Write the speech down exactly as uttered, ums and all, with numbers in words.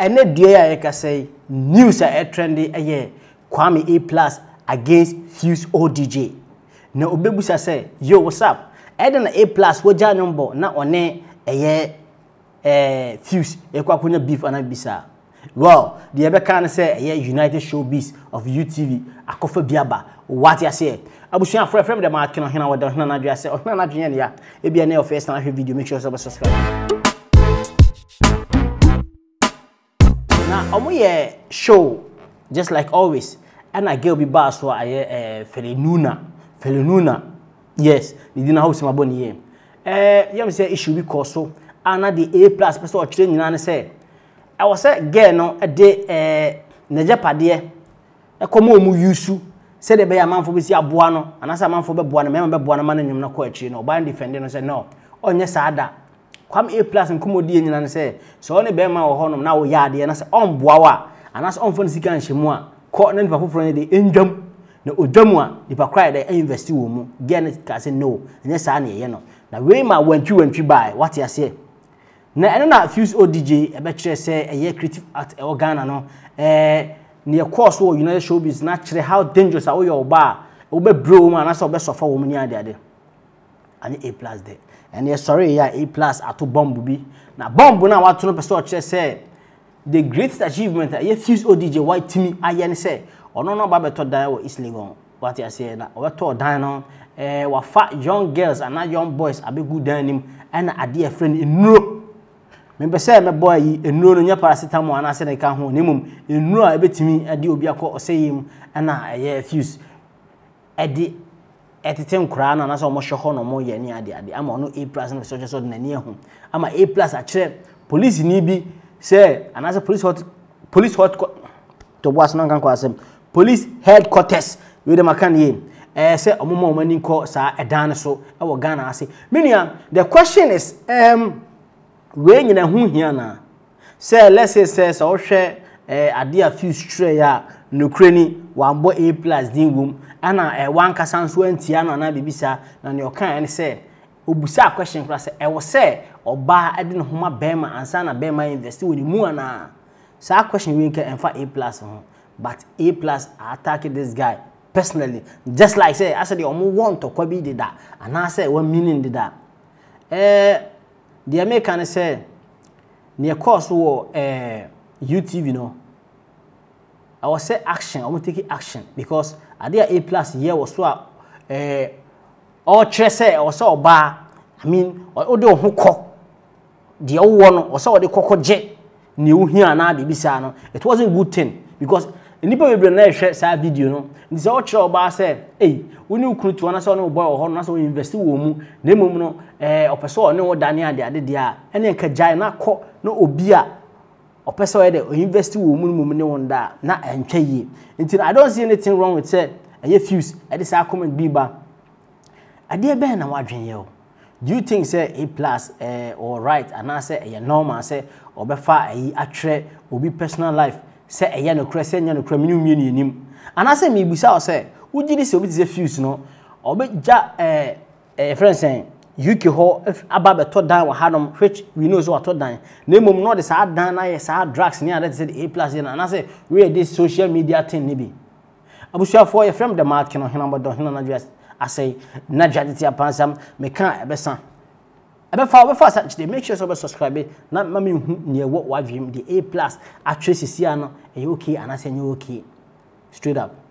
ene dua ya ka say news a trendy eye Kwame A plus against Fuse O D J na obebusa say yo what's up ede na A plus wo ja nyombo na one eye eh Fuse e kwa kunya beef ana bisa well the ebe kan say eye United Showbiz of U T V akofa biaba what ya say abusuan frɛ frɛ dem MadKing hena wada hena na dua say hena na dua ne ya e bia na your first time video make sure you subscribe na omo ye show just like always and I girl be boss so I eh Felenuna Felenuna yes ni dina house mabo ni ye eh yam say issue be cause so ana the A plus person o kire nyina ne say I was say girl no e de eh najapade e komo mu yusu say de be ya manfo be si aboa no anasa manfo be boa no mema be boa no ma na nyum na ko akire no ba defend no say no onye saada Kwame A plus nkomodi nyina ne say so ne be ma wo honom na wo ya de na say on boa wa anasa on fo sika nhemu a ko na nipa foforo ne de endwam na odwamu a nipa cry de invest wo mu girl ka say no enye saa na ye no na we ma wantwi wantwi bai what ya say na eno na Fuse O D J e be kire say eye creative art e Ghana no eh near course wo United Showbiz na kire how dangerous are your ba wo be bro ma na so be sofa wo mu ni ade ade ani A plus there and yes sorry ya A plus ato bomb bi na bomb na wato no person kire say the greatest achievement eye Fuse O D J white team aye ne say ono no ba beto dan wo Legon what you say na o beto dan no eh wa fa young girls and young boys abegu dan nim and ade a friend enuro me say me boy yi enuro no nya paracetamol ana se na ka ho nemum enuro a betimi ade obi akọ oseyim ana eye Fuse ade etitem kra na na so mo hwe no mo ye ni ade ade ama no A plus no so so na ni ehun ama A plus a kire police ni bi say ana se police hot police hot to was no kan ko asem police headquarters we dem akan ye eh say omomo omani ko sa edan so e wo Ghana ase menua the question is um we nyina hu hia na say let's say say so hwe eh ade a Fuse tray ya nokrani wambo A plus dingum ana eh wan kasa nso antia no na bibisa na ne okan ne say obusa question kra say e wo say oba ade ne homa bema ansa na bema invest we ni mu ana sa question we nka enfa A plus ho but A plus attack this guy personally just like say I said you want to kwabi did that and I say one meaning did that eh the American say near course wo eh U T V no I was say action I want take action because I did A plus here was so eh all say or so ba I mean o de ho kọ the wo no o so de kokoje ni wo hia na de bisa no it wasn't good thing because nipa we na hwe sa video no ndi se o kire oba say eh woni ukuru tu na so no boy ho na so invest wo mu na mum no eh opeso ne wo dane ade ade dia ene nka jai na kọ na obi a opeso e de invest wo mu mum ne wonda na entwa yi nti I don't see anything wrong with say eye Fuse e de sa comment bi ba ade e be na wadwen ye o do you think say A plus eh or right and I say eye normal say obefa ayi atwere obi personal life say eye no kra say nya no kra minu mienu enim ana say me busa o say ugidi say obi say Fuse no obeja eh eh friend say U K ho aba beto dan wa hanom which we know so ato dan na mum no de sa dan na ye sa drugs ni ada say A plus na ana say we this social media thing ni bi abusia for your friend the MadKing no hena bodo hena na just I say na jaditi apansam me kan ebesa ebe fa ebe fa such dey make sure so subscribe na ma me hu ne wo wa dream the A plus actress sia no e okay and I say you okay straight up